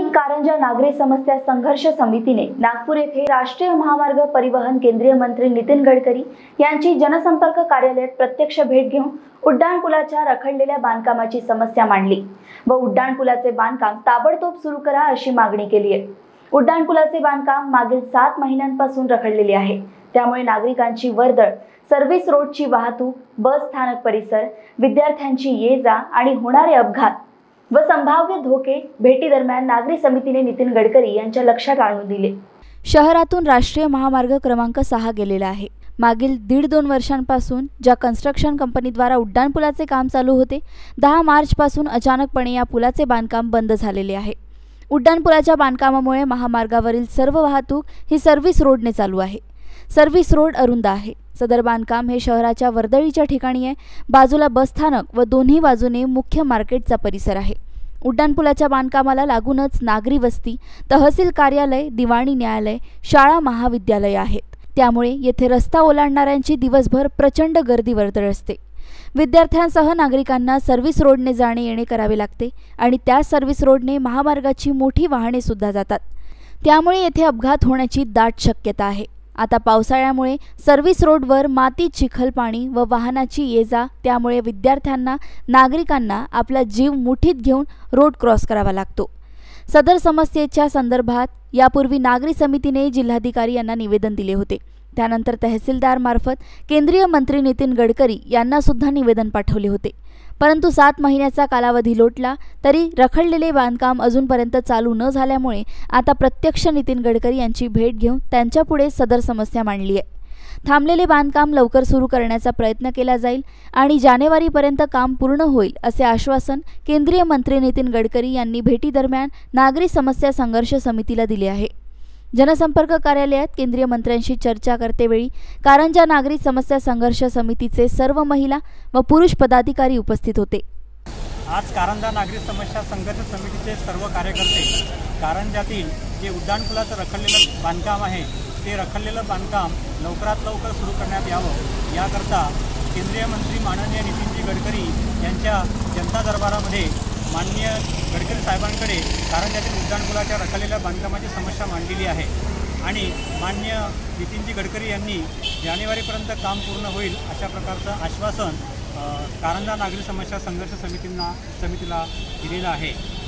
कारंजा नागरी समस्या संघर्ष समितीने नागपूर येथे राष्ट्रीय महामार्ग परिवहन केंद्रीय मंत्री नितीन गडकरी यांची जनसंपर्क कार्यालयात प्रत्यक्ष भेट घेऊन उड्डाणपुलाच्या रखडलेल्या बांधकामाची समस्या मांडली व उड्डाणपुलाचे बांधकाम ताबडतोब सुरू करा अशी मागणी केली आहे। उड्डाणपुलाचे बांधकाम मागील 7 महिन्यांपासून रखडलेले आहे, त्यामुळे नागरिकांची वर्दळ, सर्व्हिस रोडची वाहतूक, बस स्थानक परिसर, विद्यार्थ्यांची ये-जा आणि होणारे अपघात व संभाव्य धोके भेटी दरम्यान नागरी समितीने नितीन गडकरी यांच्या लक्षात आणून दिले। शहरातून राष्ट्रीय महामार्ग क्रमांक 6 गेलेला आहे। मागील 1.5-2 वर्षांपासून ज्या कन्स्ट्रक्शन कंपनीद्वारा उड्डाणपुलाचे काम चालू होते, 10 मार्चपासून अचानकपणे या पुलाचे बांधकाम बंद झालेले आहे। उड्डाणपुलाच्या बांधकामामुळे महामार्गावरील सर्व वाहतूक ही सर्व्हिस रोडने चालू आहे। सर्व्हिस रोड अरुंद आहे। सदर बांधकाम हे शहराच्या वर्दळीच्या ठिकाणी आहे। बाजूला बसस्थानक व दोन्ही बाजूने मुख्य मार्केटचा परिसर आहे। उड्डाणपुलाच्या बांधकामाला लागूनच नागरी वस्ती, तहसील कार्यालय, दिवाणी न्यायालय, शाळा, महाविद्यालय आहेत। त्यामुळे येथे रस्ता ओलांडणाऱ्यांची दिवसभर प्रचंड गर्दी वर्दळ असते। विद्यार्थ्यांसह नागरिकांना सर्व्हिस रोडने जाणे येणे करावे लागते आणि त्या सर्व्हिस रोडने महामार्गाची मोठी वाहने सुद्धा जातात। त्यामुळे येथे अपघात होण्याची दाट शक्यता आहे। आता पावसाळ्यामुळे सर्व्हिस रोडवर माती, चिखल, पाणी व वाहनाची ये-जा, त्यामुळे विद्यार्थ्यांना, नागरिकांना आपला जीव मुठीत घेऊन रोड क्रॉस करावा लागतो। सदर समस्येच्या संदर्भात यापूर्वी नागरी समितीने जिल्हाधिकारी यांना निवेदन दिले होते। त्यानंतर तहसीलदार मार्फत केंद्रीय मंत्री नितीन गडकरी यांना सुद्धा निवेदन पाठवले होते, परंतु 7 महिन्याचा कालावधी लोटला तरी रखडलेले बांधकाम अजूनपर्यंत चालू न झाल्यामुळे आता प्रत्यक्ष नितीन गडकरी यांची भेट घेऊन त्यांच्यापुढे सदर समस्या मांडली आहे। थांबलेले बांधकाम लवकर सुरू करण्याचा प्रयत्न केला जाईल आणि जानेवारीपर्यंत काम पूर्ण होईल असे आश्वासन केंद्रीय मंत्री नितीन गडकरी यांनी भेटी दरम्यान नागरी समस्या संघर्ष समितीला दिले आहे। जनसंपर्क कार्यालयात केंद्रीय मंत्र्यांशी चर्चा करतेवेळी कारंजा नागरी समस्या संघर्ष समितीचे सर्व महिला व पुरुष पदाधिकारी उपस्थित होते। आज कारंजा नागरी समस्या संघर्ष समितीचे सर्व कार्यकर्ते कारंजातील जे उड्डाणपुलाचं रखडलेलं बांधकाम आहे ते रखडलेलं बांधकाम लवकरात लवकर सुरू करण्यात यावं याकरता केंद्रीय मंत्री माननीय नितीनजी गडकरी यांच्या जनता दरबारामध्ये माननीय गडकरी साहेबांकडे कारंजातील उड्डाणपुलाच्या रखडलेल्या बांधकामाची समस्या मांडलेली आहे आणि माननीय नितीनजी गडकरी यांनी जानेवारीपर्यंत काम पूर्ण होईल अशा प्रकारचं आश्वासन कारंजा नागरी समस्या संघर्ष समितीला दिलेलं आहे।